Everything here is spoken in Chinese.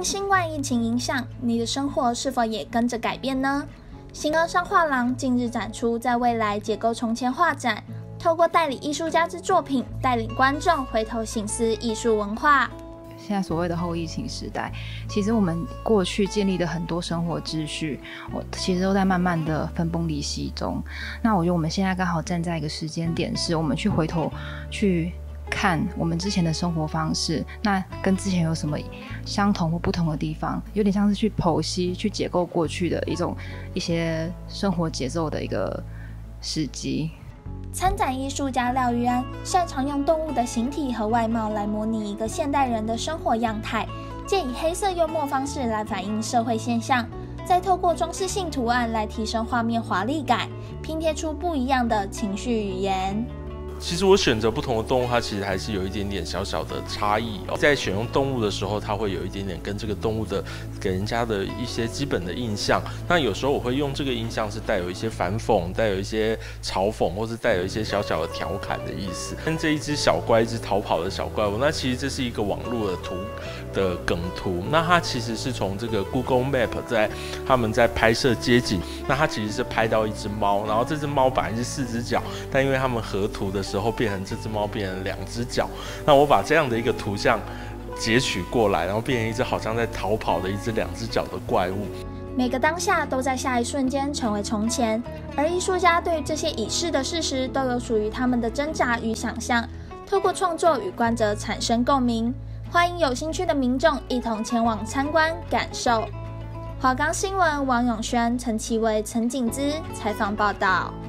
因新冠疫情影响，你的生活是否也跟着改变呢？形而上画廊近日展出在未来解构从前画展，透过代理艺术家之作品，带领观众回头省思艺术文化。 现在所谓的后疫情时代，其实我们过去建立的很多生活秩序，其实都在慢慢的分崩离析中。那我觉得我们现在刚好站在一个时间点，是我们去回头去看我们之前的生活方式，那跟之前有什么相同或不同的地方，有点像是去剖析、去解构过去的一些生活节奏的一个时机。 参展艺术家廖玉安擅长用动物的形体和外貌来模拟一个现代人的生活样态，借以黑色幽默方式来反映社会现象，再透过装饰性图案来提升画面华丽感，拼贴出不一样的情绪语言。 其实我选择不同的动物，它其实还是有一点点小小的差异哦。在选用动物的时候，它会有一点点跟这个动物的给人家的一些基本的印象。那有时候我会用这个印象是带有一些反讽、带有一些嘲讽，或是带有一些小小的调侃的意思。跟这一只小怪，一只逃跑的小怪物，那其实这是一个网络的梗图。那它其实是从这个 Google Map 他们在拍摄街景，那它其实是拍到一只猫，然后这只猫本来是4只脚，但因为他们合图的时候变成这只猫变成2只脚，那我把这样的一个图像截取过来，然后变成一只好像在逃跑的一只2只脚的怪物。 每个当下都在下一瞬间成为从前，而艺术家对于这些已逝的事实都有属于他们的挣扎与想象，透过创作与观者产生共鸣。欢迎有兴趣的民众一同前往参观感受。华冈新闻王永轩、陈其维、陈景之采访报道。